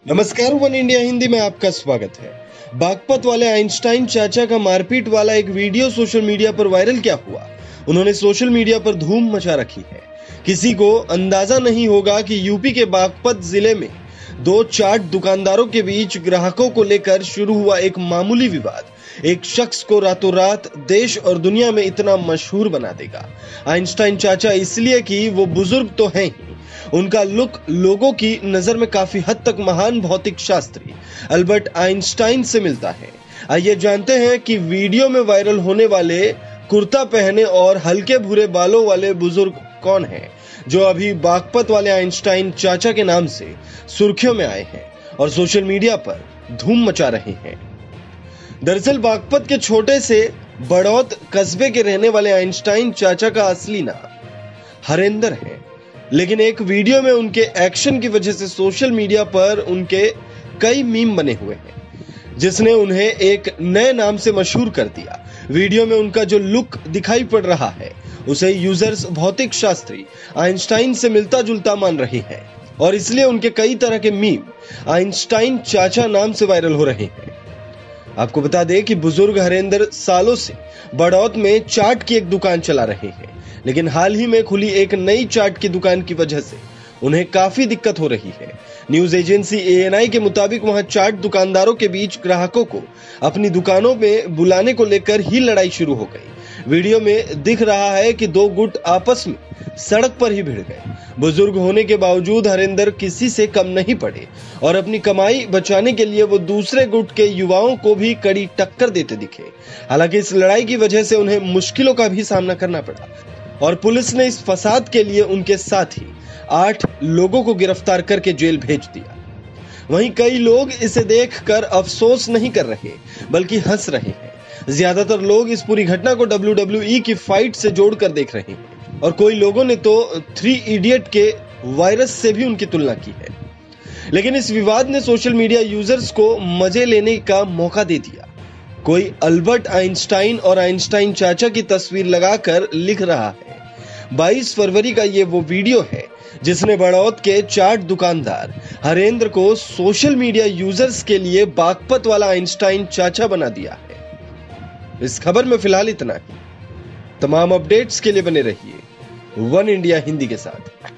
नमस्कार, one India Hindi में आपका स्वागत है। बागपत वाले आइंस्टाइन चाचा का मारपीट वाला एक वीडियो सोशल मीडिया पर वायरल क्या हुआ? उन्होंने सोशल मीडिया पर धूम मचा रखी है। किसी को अंदाजा नहीं होगा कि यूपी के बागपत जिले में दो चाट दुकानदारों के बीच ग्राहकों को लेकर शुरू हुआ एक मामूली विवाद एक शख्स को रातों रात देश और दुनिया में इतना मशहूर बना देगा। आइंस्टाइन चाचा इसलिए कि वो बुजुर्ग तो हैं ही, उनका लुक लोगों की नजर में काफी हद तक महान भौतिक शास्त्री अल्बर्ट आइंस्टाइन से मिलता है। आइए जानते हैं कि वीडियो में वायरल होने वाले कुर्ता पहने और हल्के भूरे बालों वाले बुजुर्ग कौन है, जो अभी बागपत वाले आइंस्टाइन चाचा के नाम से सुर्खियों में आए हैं और सोशल मीडिया पर धूम मचा रहे हैं। दरअसल बागपत के छोटे से बड़ौत कस्बे के रहने वाले आइंस्टाइन चाचा का असली नाम हरेंद्र है, लेकिन एक वीडियो में उनके एक्शन की वजह से सोशल मीडिया पर उनके कई मीम बने हुए हैं, जिसने उन्हें एक नए नाम से मशहूर कर दिया। वीडियो में उनका जो लुक दिखाई पड़ रहा है उसे यूजर्स भौतिक शास्त्री आइंस्टाइन से मिलता जुलता मान रहे हैं और इसलिए उनके कई तरह के मीम आइंस्टाइन चाचा नाम से वायरल हो रहे हैं। आपको बता दें कि बुजुर्ग हरेंद्र सालों से बड़ौत में चाट की एक दुकान चला रहे हैं, लेकिन हाल ही में खुली एक नई चाट की दुकान की वजह से उन्हें काफी दिक्कत हो रही है। न्यूज एजेंसी ANI के मुताबिक वहां चाट दुकानदारों के बीच ग्राहकों को अपनी दुकानों में बुलाने को लेकर ही लड़ाई शुरू हो गई। वीडियो में दिख रहा है कि दो गुट आपस में सड़क पर ही भिड़ गए। बुजुर्ग होने के बावजूद हरेंद्र किसी से कम नहीं पड़े और अपनी कमाई बचाने के लिए वो दूसरे गुट के युवाओं को भी कड़ी टक्कर देते दिखे। हालांकि इस लड़ाई की वजह से उन्हें मुश्किलों का भी सामना करना पड़ा और पुलिस ने इस फसाद के लिए उनके साथ ही 8 लोगों को गिरफ्तार करके जेल भेज दिया। वहीं कई लोग इसे देखकर अफसोस नहीं कर रहे बल्कि हंस रहे हैं। ज्यादातर लोग इस पूरी घटना को WWE की फाइट से जोड़कर देख रहे हैं और कोई लोगों ने तो 3 इडियट के वायरस से भी उनकी तुलना की है। लेकिन इस विवाद ने सोशल मीडिया यूजर्स को मजे लेने का मौका दे दिया। कोई अल्बर्ट आइंस्टाइन और आइंस्टाइन चाचा की तस्वीर लगाकर लिख रहा है 22 फरवरी का ये वो वीडियो है जिसने बड़ौत के चाट दुकानदार हरेंद्र को सोशल मीडिया यूजर्स के लिए बागपत वाला आइंस्टाइन चाचा बना दिया है। इस खबर में फिलहाल इतना ही। तमाम अपडेट्स के लिए बने रहिए वन इंडिया हिंदी के साथ।